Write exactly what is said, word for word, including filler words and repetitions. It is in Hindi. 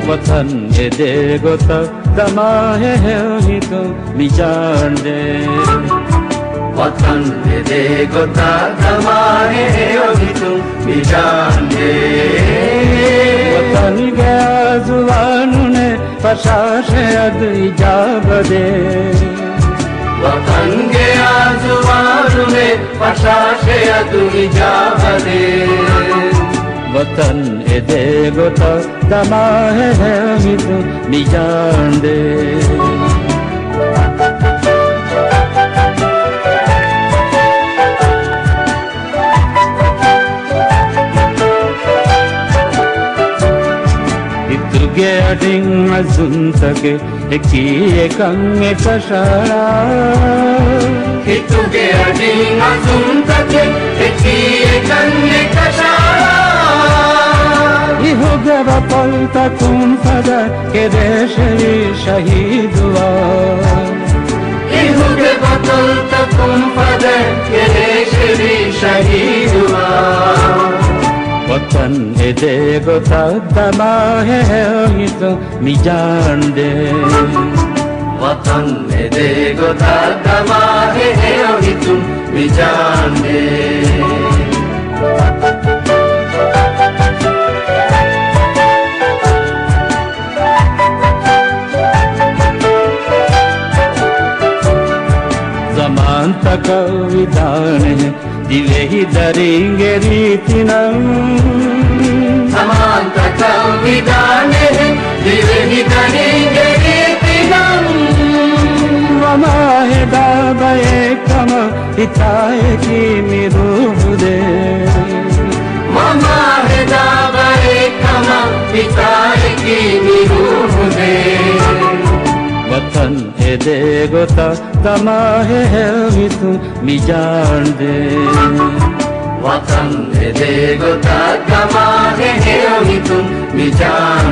वतन ये देगो तकदमा है ही तो मिजान दे वतन ये देगो तकदमा है ही तो मिजान दे वतन गया जुबानू ने फशाशे अद इजाब दे वतन गया जुबानू ने फशाशे अद इजाब दे वतन ए देगो तकदमा है ही तो मिजान दे इतुगे अडिंग अजुंतके एकी कंगे कशारा इतुगे अडिंग अजुंतके एकी कंगे कशारा इहुगे बपलता तुम फदा के देशरी शहीद हुआ इहुगे बपलता तुम फदा के देशरी शहीद हुआ वतन ए देगो तकदमा है ही तो मिजान दे वतन ए देगो तकदमा है ही तो मिजान दे ज़मान तक विधान है दिवे ही दरेंगे रीतिनम ज़मान तक विधान है दिवे ही दरेंगे रीतिनम वमा है दाबे कम हिताए की मिरूह दे वमा है दाबे कम हिताए की मिरूह दे वतन ए देगो तकदमा है ही तो मिजान दे वतन ए देगो तकदमा है ही तो मिजान